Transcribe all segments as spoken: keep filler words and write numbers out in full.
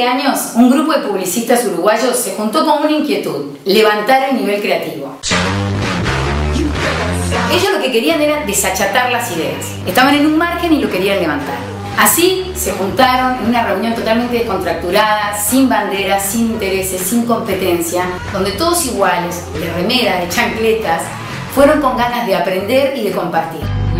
años, un grupo de publicistas uruguayos se juntó con una inquietud: levantar el nivel creativo. Ellos lo que querían era desachatar las ideas. Estaban en un margen y lo querían levantar. Así se juntaron en una reunión totalmente descontracturada, sin banderas, sin intereses, sin competencia, donde todos iguales, de remera, de chancletas, fueron con ganas de aprender y de compartir.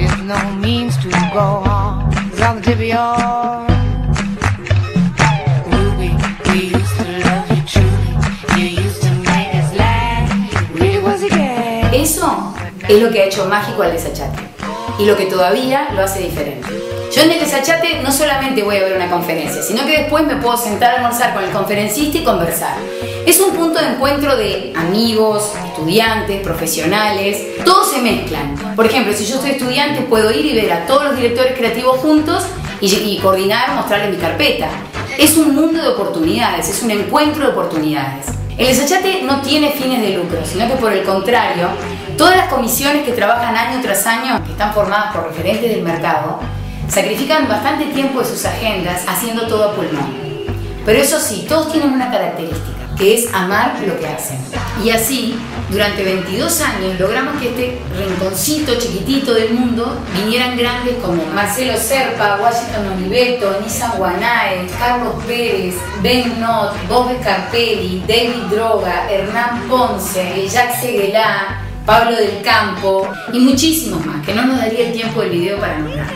Eso es lo que ha hecho mágico al Desachate y lo que todavía lo hace diferente. Yo en el Desachate no solamente voy a ver una conferencia, sino que después me puedo sentar a almorzar con el conferencista y conversar. Es un punto de encuentro de amigos, estudiantes, profesionales, todos se mezclan. Por ejemplo, si yo soy estudiante, puedo ir y ver a todos los directores creativos juntos y, y coordinar, mostrarles mi carpeta. Es un mundo de oportunidades, es un encuentro de oportunidades. El Desachate no tiene fines de lucro, sino que por el contrario, todas las comisiones que trabajan año tras año, que están formadas por referentes del mercado, sacrifican bastante tiempo de sus agendas haciendo todo a pulmón. Pero eso sí, todos tienen una característica, que es amar lo que hacen. Y así, durante veintidós años, logramos que este rinconcito chiquitito del mundo vinieran grandes como Marcelo Serpa, Washington Oliveto, Nissan Guanae, Carlos Pérez, Ben Not, Bob Scarpelli, David Droga, Hernán Ponce, Jacques Seguelá, Pablo del Campo y muchísimos más, que no nos daría el tiempo del video para nombrarlos.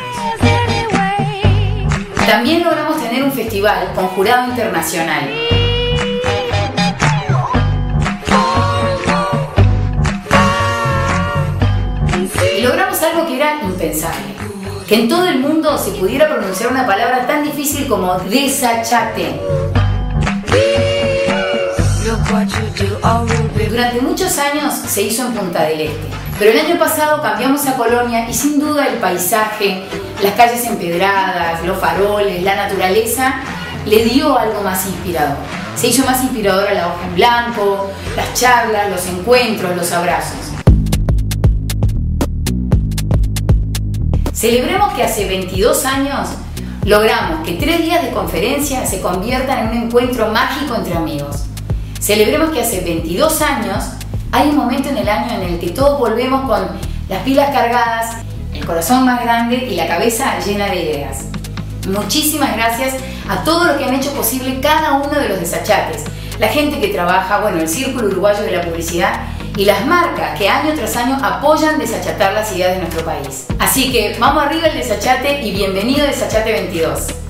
También logramos tener un festival con jurado internacional. Y logramos algo que era impensable: que en todo el mundo se pudiera pronunciar una palabra tan difícil como desachate. Durante muchos años se hizo en Punta del Este, pero el año pasado cambiamos a Colonia y sin duda el paisaje, las calles empedradas, los faroles, la naturaleza, le dio algo más inspirador. Se hizo más inspiradora la hoja en blanco, las charlas, los encuentros, los abrazos. Celebremos que hace veintidós años logramos que tres días de conferencia se conviertan en un encuentro mágico entre amigos. Celebremos que hace veintidós años hay un momento en el año en el que todos volvemos con las pilas cargadas, el corazón más grande y la cabeza llena de ideas. Muchísimas gracias a todos los que han hecho posible cada uno de los desachates, la gente que trabaja, bueno, el Círculo Uruguayo de la Publicidad y las marcas que año tras año apoyan desachatar las ideas de nuestro país. Así que vamos arriba el desachate y bienvenido Desachate veintidós.